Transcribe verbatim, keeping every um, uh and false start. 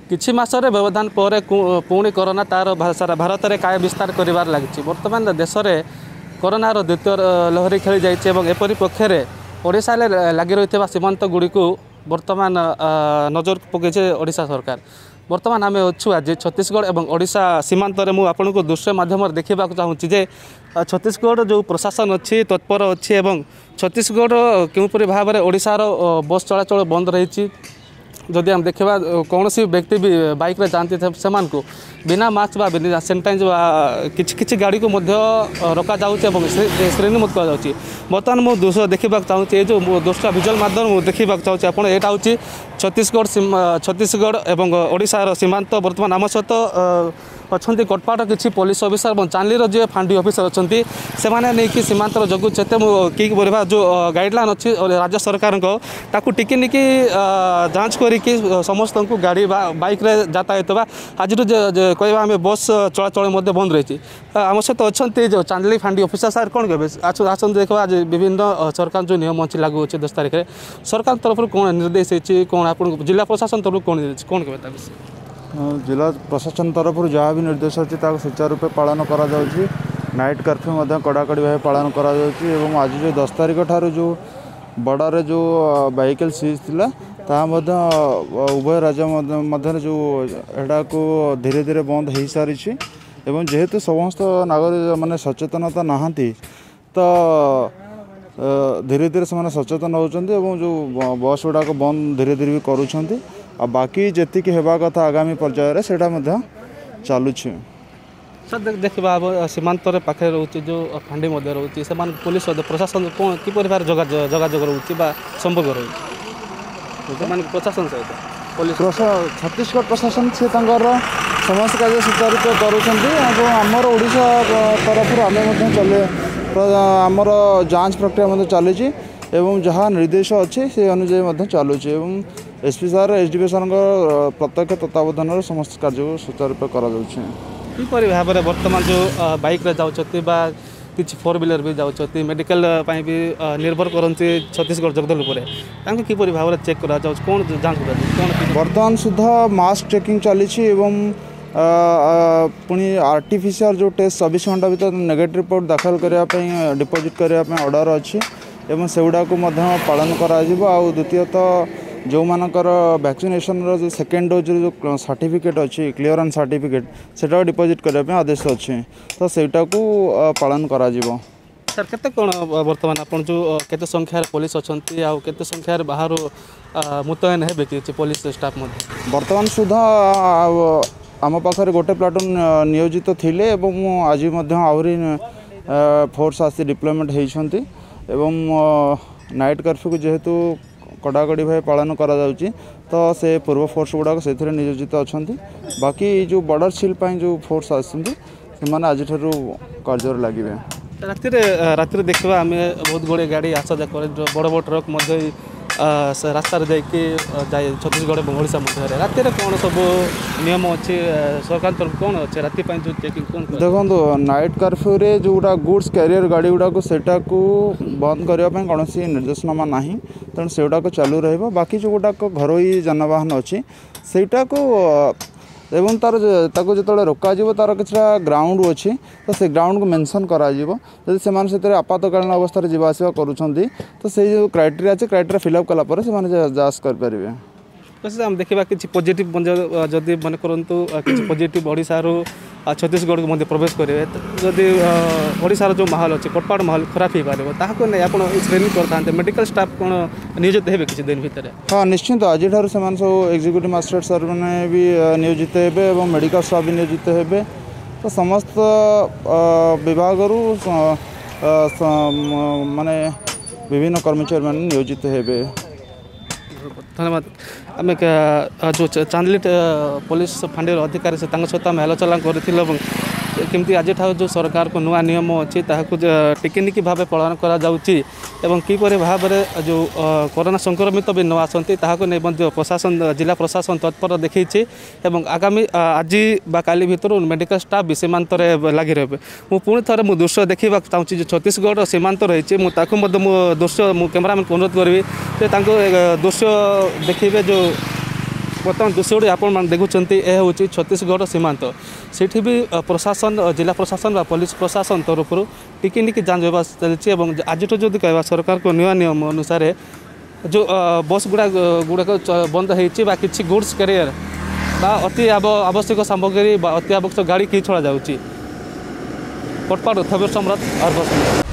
किछि मासरे व्यवधान पर पुणी कोरोना तार सारा भारत में काय विस्तार कर लगी बर्तमान देश में कोरोनार द्वितीय लहरी खेली जाइए एपरी पक्षे ओडिशा लगी रही सीमांत गुड़ी को बर्तमान नजर पकईचे ओडिशा सरकार। बर्तमान आम अच्छु आज छत्तीसगढ़ और ओडिशा सीमांत मुझे आपन को दृश्य माध्यम देखा चाहूँगी जे छत्तीसगढ़ जो प्रशासन अच्छी तत्पर अच्छी छत्तीसगढ़ क्योंपरी भाव में ओडिशार बस चलाचल बंद रही। जदि हम देखा कौन सी व्यक्ति भी बाइक रे जाती से बिना मास्क बा बिना सैनिटाइज किछि किछि गाड़ी को रखा जाउछि एवं श्रेणी मुक्त कर बर्तमान मुझे दृश्य देखा चाहूँगी जो दृश्य विजुअल माध्यम देखा चाहूँगी आपड़ यहाँ हूँ छत्तीसगढ़ छत्तीसगढ़ एवं ओडिशार सीमांत। बर्तमान आम सहित अच्छा कटपाट किसी पुलिस अफिसर और चांदीर जी फांडी अफिसर अच्छा से नहीं सीमांतर जगू चेते कि बोलवा जो गाइडलाइन अच्छी राज्य सरकार को टिकी निकी जांच करी समस्त को गाड़ी बाइक रे यातायात आज कहवा आम बस चलाचल बंद रही। आम सहित अच्छा जो चांदली फांडी अफिसर सार कौन कहे आस देखो आज विभिन्न सरकार जो नियम अच्छी लागू अच्छे दस तारीख में सरकार तरफ कौन निर्देश होती कौन आप जिला प्रशासन तरफ कौन कौन कहे जिला प्रशासन तरफ जहाँ भी निर्देश अच्छी सुचारू रूपे पालन करा जाउछि। नाइट कर्फ्यू कड़ाकड़ी भाव पालन करा जाउछि एवं आज जो दस तारीख ठार जो बॉर्डर जो व्हीकल सीज थिला ता उभय राज्य मध्य जो एटा को धीरे धीरे बंद हो सारी एवं जेहेतु समस्त नागरिक माने सचेतनता नहांती तो धीरे धीरे से सचेतन होउछन्ती एवं जो बस गुड़ाक बंद धीरे धीरे भी करूछन्ती आ बाकी जी हेबा कथा आगामी पर्यायर से चलुँ। सर देखा सीमांत पाखे रोचे जो फांडी रोचे से पुलिस प्रशासन कौन किपर जोगाजोग रोचे संपर्क रोचे प्रशासन सहित पुलिस छत्तीसगढ़ प्रशासन से समस्त कार्य सुचारू कर आमर ओडिशा तरफ आम चले आमर जांच प्रक्रिया चली एवं जहाँ निर्देश अच्छे से अनुजाई चलुचे एवं एसपी सार एसडीपी सार प्रत्यक्ष तत्वावधान समस्त कार्य सुचारू रूप कर भाव में बर्तमान जो बाइक रे जाउछथि बा किछि फोर व्हीलर भी जाउछथि मेडिकल पाई भी निर्भर करते छत्तीसगढ़ जगदल उपर किपरि भाव में चेक करा जाउछ कोन जांच करा बर्तमान सुधा मास्क चेकिंग चली एवं पुणी आर्टिफिशियल जो टेस्ट चौबीस घंटा भर नेगेटिव रिपोर्ट दाखल करने डिपोजिट करने ऑर्डर अच्छी एवं से गुड़ा को पालन करा द्वितीयतः जो मानकर वैक्सीनेशन जो सेकेंड डोज जो सर्टिफिकेट अच्छी क्लीयरेंस सर्टिफिकेट से डिपोजिट करने आदेश अच्छे तो सेटा को पालन करा जीवो। सर केते कौन बर्तमान आप जो केते संख्यार पुलिस अच्छा केते संख्यार बाहर मुतयन है कि पुलिस स्टाफ बर्तमान सुधा आम पाखे गोटे प्लाटून नियोजित थिले एवं आज आहरी फोर्स आसी डिप्लॉयमेंट होती एवं नाइट कर्फ्यू को जेहेतु कड़ाकड़ी भाव पालन करा जाउची तो से पूर्व फोर्स गुड़ाक से नियोजित अच्छा बाकी जो बॉर्डर सील जो फोर्स आसती से आज कार्य लगे। राति राति देखा आम बहुत गुड़े गाड़ी आसा जा बड़ बड़ ट्रक रास्तार जाए छत्तीसगढ़ और ओडिशा मध्य राति कौन सब नियम अच्छे सरकार तरफ कौन अच्छे राति जो चेकिंग कौन देखो नाइट कर्फ्यू रे जो गुड़ा गुड्स कैरियर गाड़ी गुड़ाक सेटा को बंद करने कौन निर्देशनामा ना तेणु से गुड़ाक चालू रहा बाकी जो गुड़ाक घरोई जानवाहन अच्छी सेटा को एवं तार ताको जो रोक तार कि ग्राउंड अच्छी तो से ग्राउंड को मेंशन करा जदि से आपातकालीन अवस्था जावासवा करुँच तो से जो क्राइटेरिया अच्छे क्राइटेरिया फिलअप कलापर से जांच करेंगे। तो आम देखा कि पॉजिटिव जदि मन करूँ कि पॉजिटिव ओडिशारू छत्तीसगढ़ को प्रवेश करेंगे जदि ओडिशार जो माहौल अच्छे कटपाट माहौल खराब हो पारे ताको नहीं आप ट्रेनिंग करते मेडिकल स्टाफ कौन नियोजित है किसी दिन भितर हाँ निश्चिंत आज सब एग्जीक्यूटिव मजिस्ट्रेट सर मैंने भी नियोजित हे और मेडिकल स्टाफ भी नियोजित हे तो समस्त विभाग माने विभिन्न कर्मचारी मैंने नियोजित हे। धन्यवाद। आम जो चांदली पुलिस फांडी अधिकारी से सहित आम आलोचना कर केमती आज जो सरकार को नुआ नियम अच्छी टिकिनिकी भाव पालन करा जाउची एवं किपरि भाव में जो कोरोना संक्रमित भी न आसती नहीं प्रशासन जिला प्रशासन तत्पर देखी एवं आगामी आज बा काली भितर मेडिकल स्टाफ भी सीमांत लगी रहे। मु पुणी थे मु दृश्य देखा चाहूँगी जो छत्तीसगढ़ सीमांत रही मो दृश्य मु कैमरामैन को अनुरोध करी दृश्य देखिए जो बर्तमान दृश्य आपण देखुं यह हूँ छत्तीसगढ़ सीमांत सेठी भी प्रशासन जिला प्रशासन व पुलिस प्रशासन तरफ टिकी निकी जांच व्यवस्था चलती आज जो कह सरकार को नया नियम अनुसार जो बस गुड़ा गुड़ाक बंद हो कि गुड्स कैरियर बा अति आवश्यक सामग्री अति आवश्यक गाड़ी कि छड़ा जाऊँगी पटपाड़ थबेर सम्राट और